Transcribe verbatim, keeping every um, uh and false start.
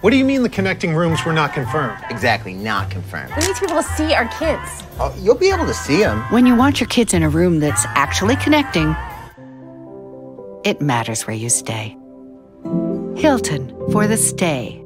What do you mean the connecting rooms were not confirmed? Exactly, not confirmed. We need to be able to see our kids. Oh, you'll be able to see them. When you want your kids in a room that's actually connecting, it matters where you stay. Hilton for the stay.